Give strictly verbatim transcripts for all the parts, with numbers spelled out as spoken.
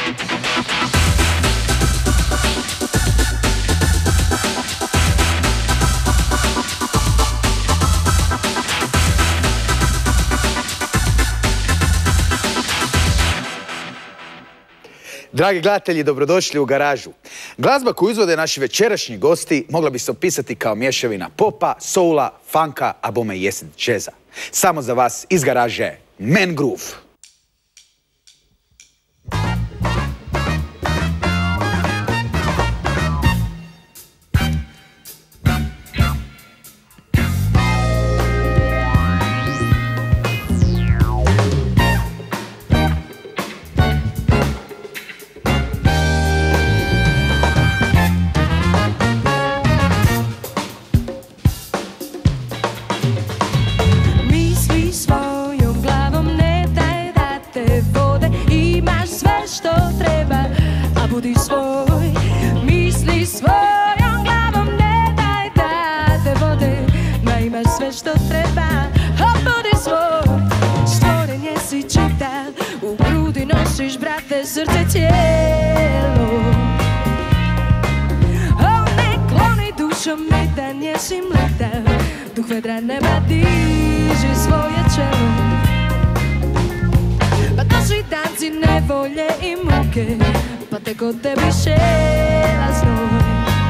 Dragi gledatelji, dobrodošli u Garažu. Glazba koju izvode naši večerašnji gosti mogla bi se opisati kao mješavina popa, soula, funka, a bome i jesen džeza. Samo za vas iz Garaže, Man Groove. Budi svoj, misli svojom glavom, ne daj da te vode, ma imaš sve što treba, a budi svoj. Stvorenje si čitav, u grudi nosiš, brate, srce tijelo. O, ne kloni dušom, ne da njesi mletav, duh vedra neba diži svoje čelo. Pa došli danci nevolje i muke, pa te kod tebi šela znoj.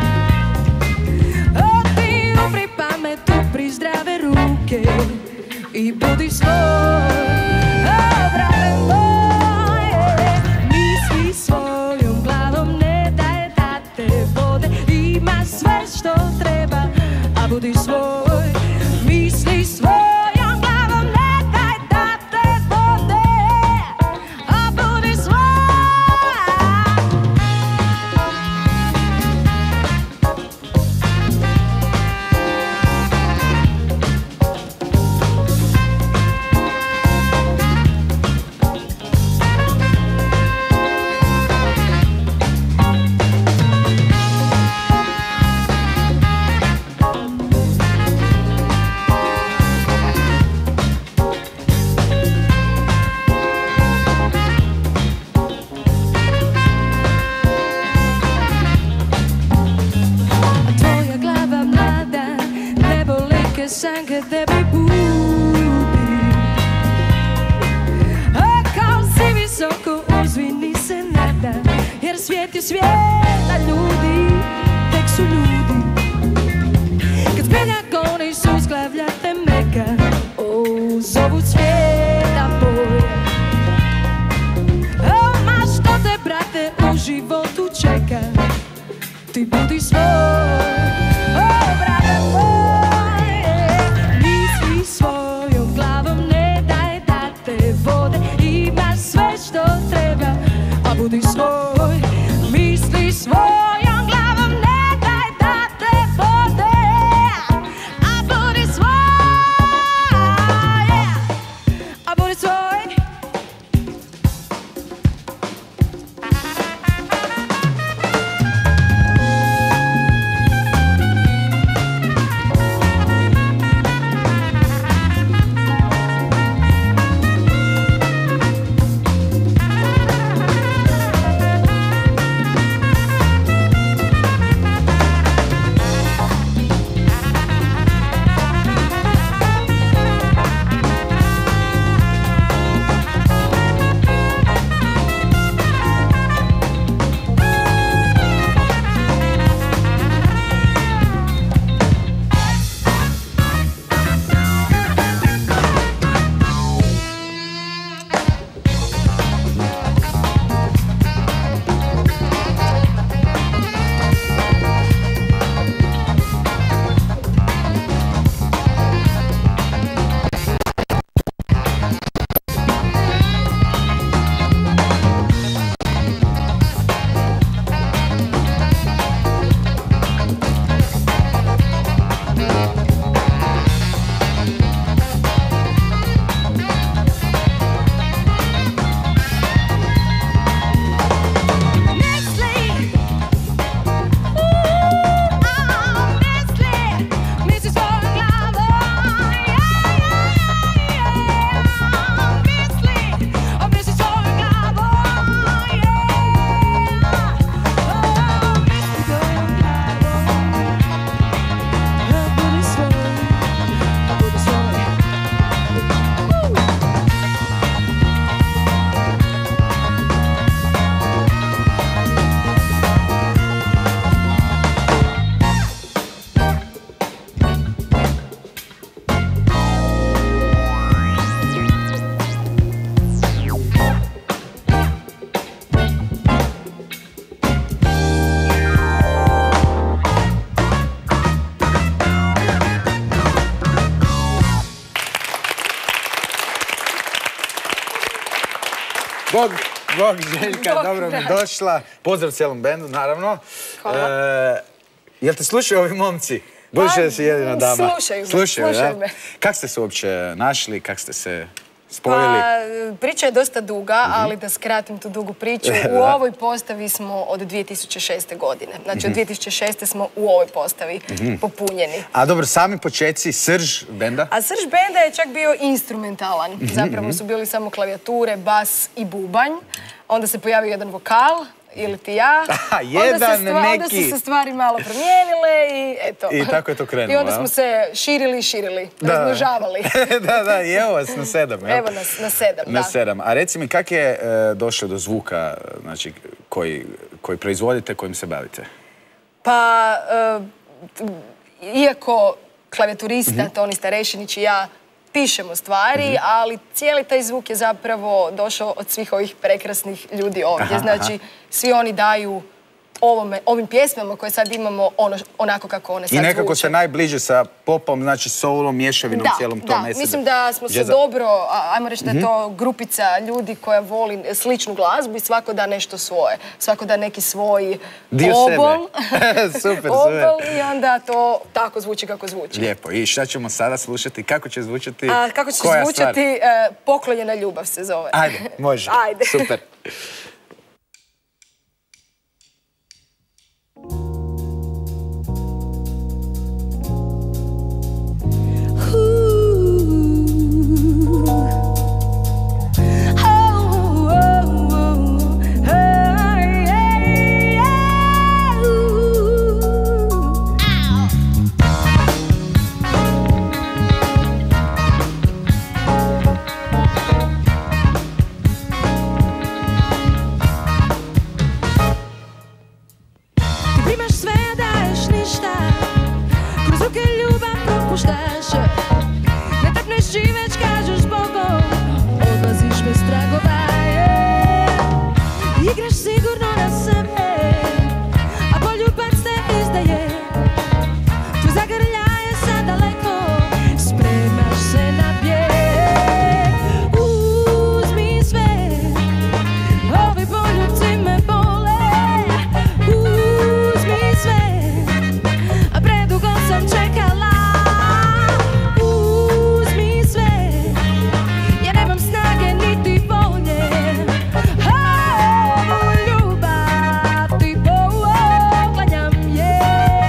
O, ti upri pamet, upri zdrave ruke i budi svoj. O, brate moje, misli svojom glavom, ne daj da te vode, ima sve što treba, a budi svoj. Misli svojom glavom, ne daj da te vode, a budi svoj. San che tebi budi, a kao si visoko uzvini se nada, jer svijet je svijet, a ljudi tek su ljudi. Kad zbilja goni su zglavljate meka, o, zovu svijeta boja. O, ma što te, brate, u životu čeka, ti budi svoj. O, brate moj, svojom glavom, ne daj da te vode, imaš sve što treba, a budi svoj. Misli svojom glavom, ne daj da te vode, a budi svoj, a budi svoj. Bog, Željka, Bog, dobro mi da. došla. Pozdrav cijelom bendu, naravno. Hvala. E, jel te slušaju ovi momci? Budući Pa, da si jedina dama. slušaju me, Slušaju, slušaju da? me. Kak ste se uopće našli, kak ste se spojili? Pa, priča je dosta duga, ali da skratim tu dugu priču. U Da. ovoj postavi smo od dvije tisuće šeste. godine. Znači, od dvije tisuće šeste. smo u ovoj postavi popunjeni. A dobro, sami počeci, srž benda? A srž benda je čak bio instrumentalan. Zapravo su bili samo klavijature, bas i bubanj. Onda se pojavio jedan vokal, ili ti ja. Aha, Onda jedan se stva- Onda neki. su se stvari malo promijenile i eto. I tako je to krenulo, I onda jel? smo se širili i širili, Da. razmnožavali. da, da, i evo vas na sedam, jel? Evo nas na sedam, Na da. sedam. A reci mi, kak je e, došlo do zvuka, znači, koji, koji proizvodite, kojim se bavite? Pa, e, t- iako klavijaturista Toni Starešinić i ja pišemo stvari, ali cijeli taj zvuk je zapravo došao od svih ovih prekrasnih ljudi ovdje. Aha, Znači, svi oni daju ovome, ovim pjesmama koje sad imamo ono, onako kako one sad I nekako zvuče. se najbliže sa popom, znači soulom, mješavinom, Da, cijelom tom da, acid mislim da smo se jazza. dobro, a- ajmo reći da je to grupica ljudi koja voli sličnu glazbu i svako da nešto svoje. Svako da neki svoj Dio obol. sebe. Super, super. obol i onda to tako zvuči kako zvuči. Lijepo. I šta ćemo sada slušati? Kako će zvučati? A, kako će koja zvučati, stvar? e, Poklonjena ljubav se zove. Ajde, može. Ajde. Super. Ti primaš sve, a daješ ništa. Kroz ruke ljubav propuštaš. Ne takneš čim već kažeš Bogom. Odlaziš bez tragova. Igraš sigurno na sebe, a poljubac te izdaje. Tvoj zagrljaj je sad daleko, spremaš se na bijeg. Uzmi sve, ovi poljubci me bole. Uzmi sve, a predugo sam čekala. Uzmi sve, ja nemam snage niti volje. Ovu ljubav ti poklanjam je.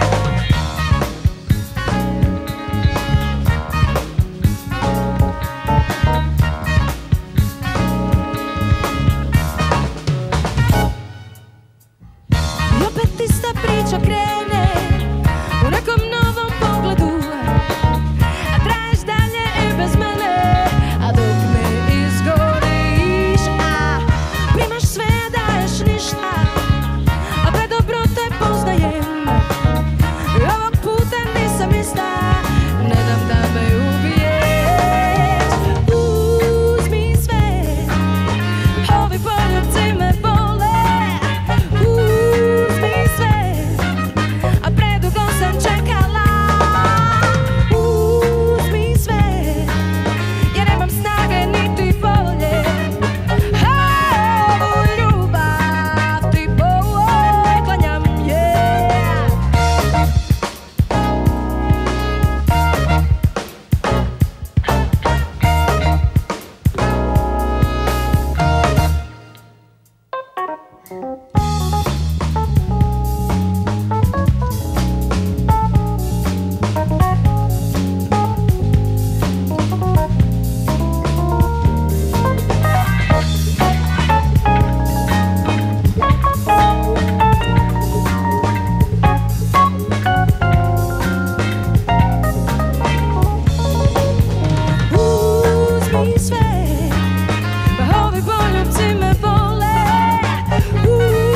I opet ista priča krene u nekom novom pogledu, a traješ dalje i bez mene, a dok ne izgoriš. A primaš sve, a daješ ništa, a predobro te poznajem. I ovog puta nisam ista, ne dam da me ubiješ. Uzmi sve, ovi poljubci me bole. Uzmi sve, a predugo sam čekala. Uzmi sve, ja nemam snage niti volje. Ovu ljubav ti poklanjam je. Uzmi sve, ovi poljubci me bole.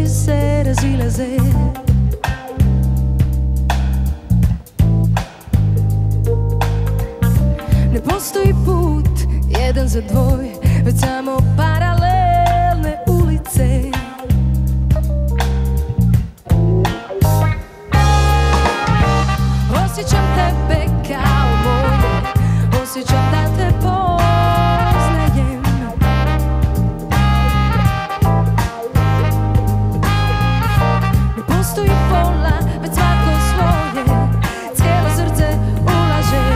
se razilaze. Ne postoji put jedan za dvoj, već samo paralelne ulice. Osjećam tebe kao moje, osjećam da te poznajem. Ne postoji pola, već svako svoje, cijelo srce ulaže.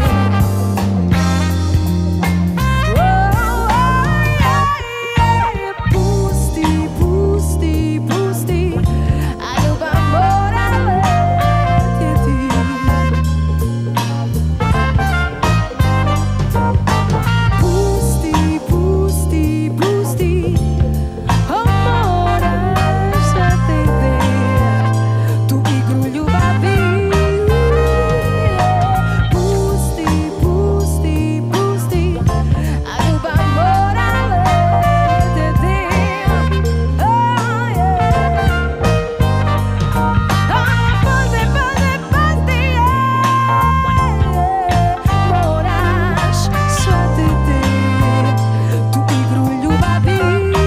Pusti, pusti, pusti, a ljubav mora letjeti. Pusti, pusti, pusti, o moraš shvatiti tu igru ljubavi. Pusti, pusti, pusti, a ljubav mora letjeti. Oh, yeah. Oh, pusti, pusti, pusti, yeah. Moraš shvatiti tu igru ljubavi.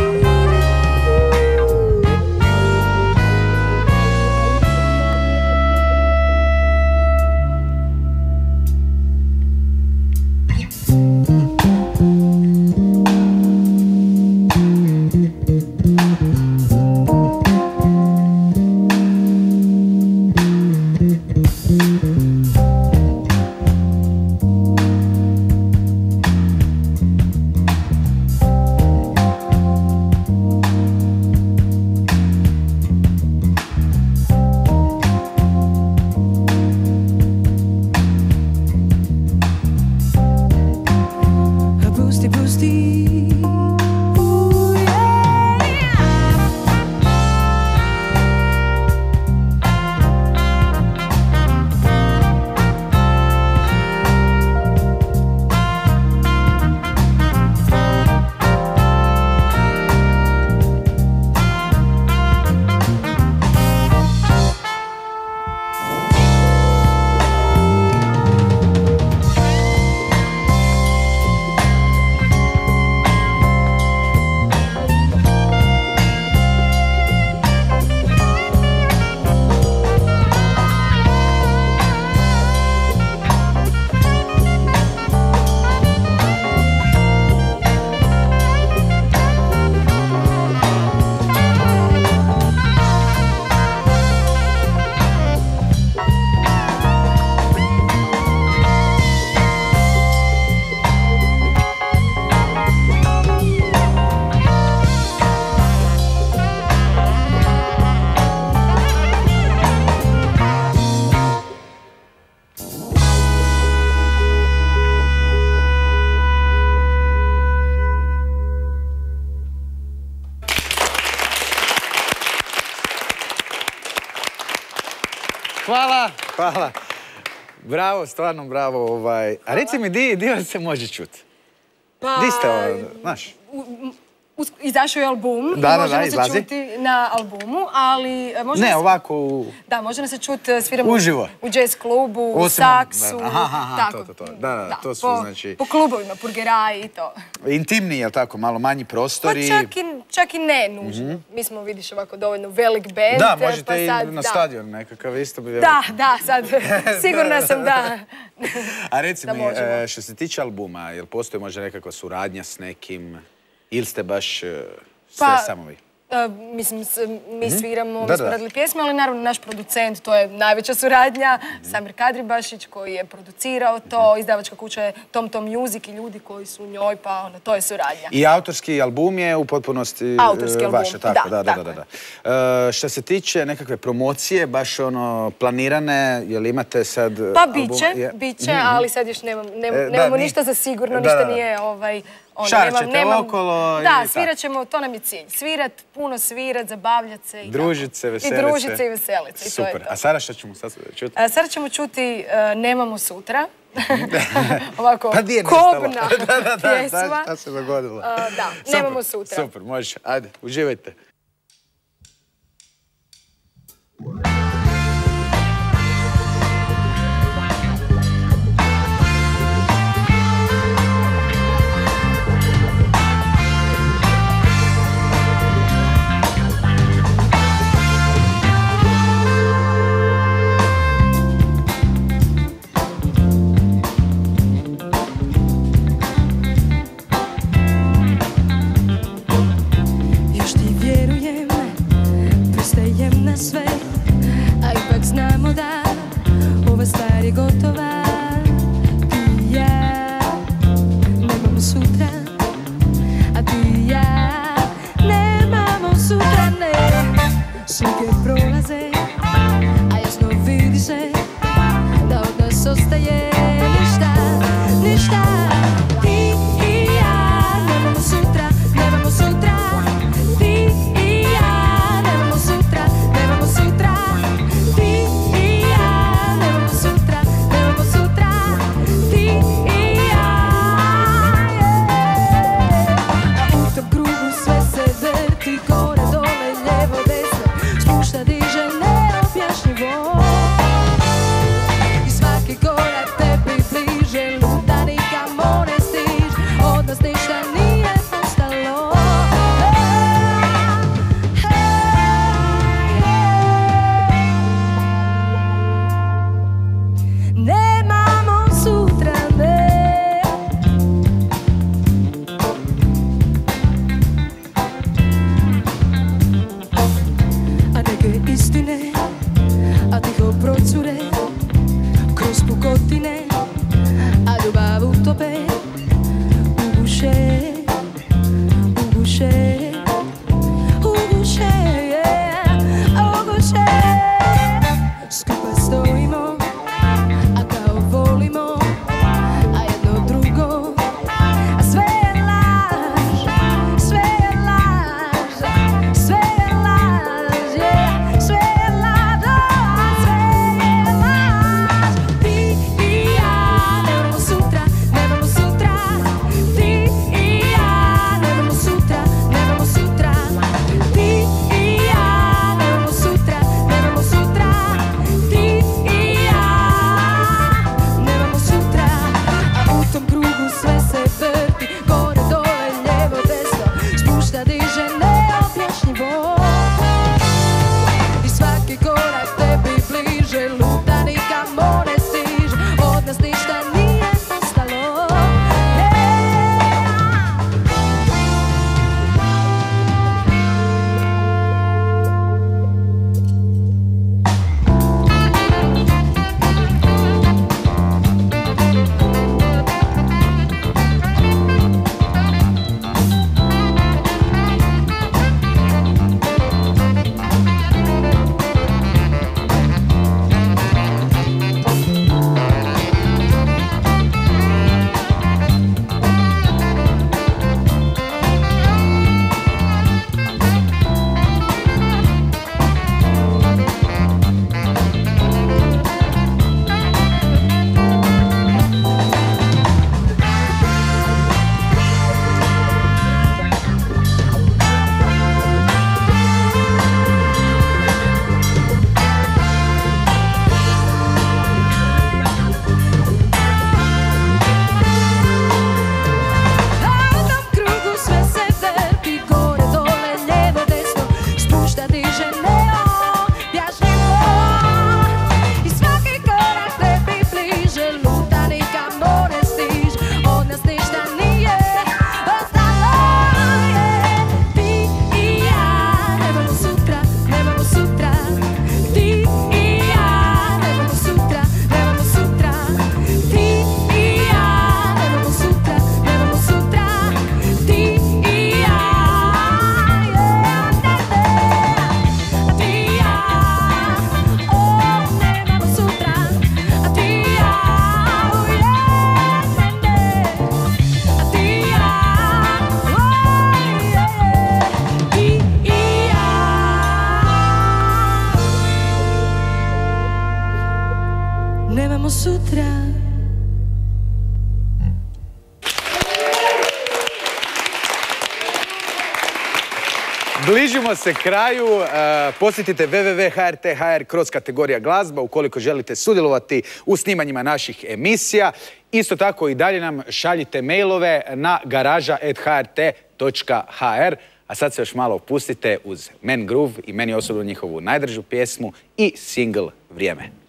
Pusti, pusti, ooh, yeah. Hvala, hvala. Bravo, stvarno bravo. Ovaj. A reci mi, di, di vas se može čuti? Pa, Di ste, ovo, znaš? us- izašao je album Da, da, i možemo da, se izlazi. čuti na albumu, ali e, možemo Ne, se- ovako u... Da, možemo se čuti, sviramo Uživo. u jazz klubu, u Osim- saksu, da, aha, aha, tako. to, to, to. Da, da, to su, po, znači- po klubovima, purgeraji i to. Intimniji, jel tako? Malo manji Pa prostori. čak i, čak i ne nužno. Mi smo, vidiš, ovako dovoljno velik band. Da, e, možete pa i sad, na da. stadion nekakav isto bi... Da, da, sad sigurna sam da. A reci da mi, možemo. e, što se tiče albuma, jel postoji možda nekakva suradnja s nekim ili ste baš e, sve Pa, samo vi? e, mislim, s- mi sviramo, Da, mi smo da. radili pjesme, ali naravno naš producent, to je najveća suradnja, Samir Kadribašić koji je producirao to, izdavačka kuća je Tom Tom Music i ljudi koji su u njoj, pa ono, to je suradnja. I autorski album je u potpunosti Autorski e, album, vaše, tako, da, da, da, tako da, je. da. E, što se tiče nekakve promocije, baš ono planirane, jel imate sad... Pa album- biće, je- biće, ali sad još nemam, nem- E, da, nemamo ni- ništa za sigurno, da, ništa da, da. nije ovaj... Ono, Šarat nemam- ćete nemam- okolo i Da, tako. svirat ćemo, to nam je cilj. Svirat, puno svirat, zabavljat se i Družit tako. se, veselit I se. družit se i veselit se. I to je Super. to. A sada što ćemo sad čuti? A sada ćemo čuti e, Nemamo sutra. Ovako, Pa di je nestalo? kobna Da, da, da, pjesma. šta se dogodilo? A, da, Super, Nemamo sutra. Super, može. Ajde, uživajte. pristajem na sve, a ipak znamo da ova stvar je gotova. Ti i ja nemamo sutra, a ti i ja nemamo sutra, ne. Slike prolaze, a jasno vidi se da od nas ostaje ništa, ništa. Ti i ja nemamo sutra, nemamo sutra. Ti i ja nemamo sutra, nemamo sutra. Ti i ja nemamo sutra, nemamo sutra. Ti i ja, a u tom krugu sve se vrti, gore, dole, lijevo, desno, spušta, diže, neobjašnjivo. I svaki korak tebi bliže, luta nikamo ne stiž, od nas ništa nije postalo. Nemamo sutra, ne. A neke istine, a tiho procure kroz pukotine, a ljubav utope, uguše, uguše, uguše, uguše. Skupa stojimo, a kao volimo, a jedno drugo, a sve je laž, sve je laž, sve je laž, yeah, sve je laž, oh, sve je laž. Ti i ja nemamo sutra, nemamo sutra. Ti i ja nemamo sutra, nemamo sutra. Ti i ja nemamo sutra, nemamo sutra. Ti i ja nemamo sutra, a u tom krugu sve se vrti, gore, dole, lijevo, desno, spušta, diže, neobjašnjivo. I svaki korak tebi bliže, luta nikamo ne stiže, od nas ništa nije postalo. A u tom krugu sve se vrti, gore, dole, lijevo, desno, spušta, diže, neobjašnjivo. I svaki korak tebi bliže, luta nikamo ne stiže, od nas ništa nije ostalo. Ti i ja nemamo sutra, nemamo sutra. Ti i ja nemamo sutra, nemamo sutra. Ti i ja nemamo sutra, nemamo sutra. Ti i ja, yeah, a ti i ja, oh, nemamo sutra. A ti i ja, oh, yeah, a ti i ja, oh, yeah, ti i ja. Nemamo sutra. Bližimo se kraju. e, Posjetite w w w tačka h r t tačka h r kroz kategorija glazba ukoliko želite sudjelovati u snimanjima naših emisija. Isto tako i dalje nam šaljite mailove na garaža at h r t točka h r. A sad se još malo opustite uz Men Groove i meni osobno njihovu najdržu pjesmu i single Vrijeme.